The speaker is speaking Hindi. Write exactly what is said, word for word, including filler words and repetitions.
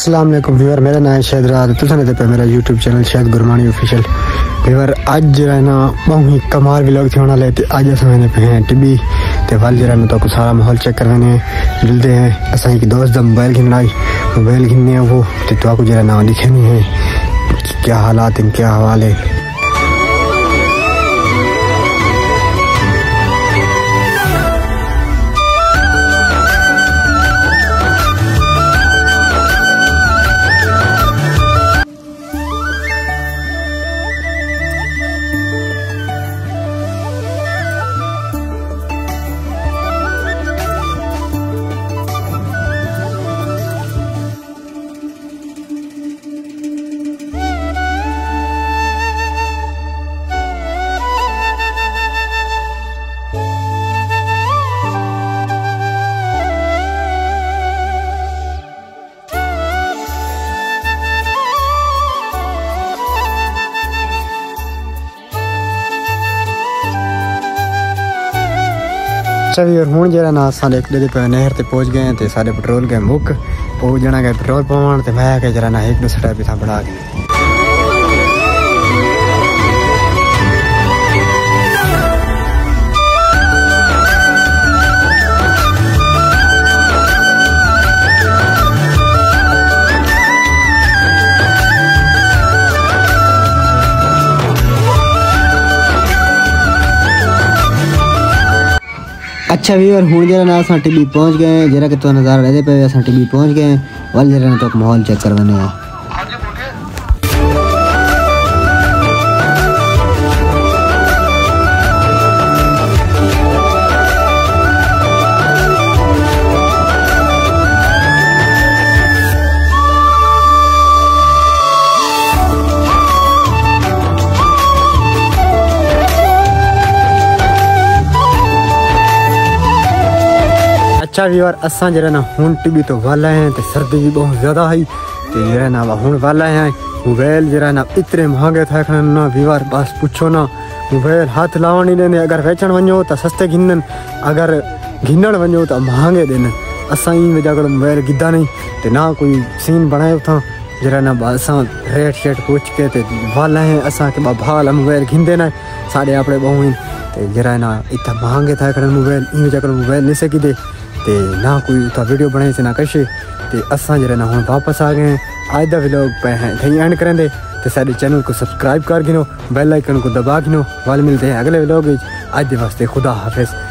अस्सलाम वालेकुम व्यूअर, मेरा नाम है शायद रात तुसें पे मेरा यूट्यूब चैनल शायद गुरमानी ऑफिशियल व्यूअर। अज जो है ना बहुत ही कमाल व्लॉग थी होने वाले। अज अस मैंने पे हैं टिब्बी ते वाल जो है तो सारा माहौल चेक करवाने मिलते हैं। असा एक दोस्त का मोबाइल घिनना मोबाइल घिनने वो तो जो है ना लिखे नहीं है क्या हालात हैं क्या हवाल है। अच्छा भी और हूँ जरा ना असा एक जगह पे नहर ते पहुँच गए तो सारे पेट्रोल गए मुक वो जना गए पेट्रोल पवान तो मैं के जरा ना एक दो सटा भी था बढ़ा के। अच्छा भी और हूँ जरा ना असा टिब्बी पहुँच गए जरा कि तो नज़ारा रहते पे असा टिब्बी पहुँच गए वाल जरा ना तो माहौल चेक करवाने हैं। अच्छा भी और असा जरा ना हूँ टिब्बी तो वाला है तो सर्दी भी बहुत ज़्यादा है तो जरा ना हूँ वाला है। मोबाइल जरा ना इतने महंगे थे ना व्यूअर बस पूछो ना। मोबाइल हाथ लावन नहीं देने अगर वेचण वञो तो सस्ते घिनन अगर घिनण वञो तो महंगे देन। असा ई वजह कर मोबाइल गिद्दा नहीं तो ना कोई सीन बनाए था जरा ना असा रेट शेट पूछ के तो वाला है असा के भाल मोबाइल घिनते ना साढ़े अपने बहु तो जरा ना इतना महंगे था मोबाइल ई वजह कर मोबाइल नहीं सकी दे ते ना कोई उतना वीडियो बनाई से ना कशे ते असा जरा ना हम वापस आ गए। आज का व्लॉग पे हैं थी एंड करेंगे तो सारे चैनल को सब्सक्राइब कर गिनो बेल आइकन को दबा गिनो। वाल मिलते हैं अगले व्लॉग। आज के वास्ते खुदा हाफिज।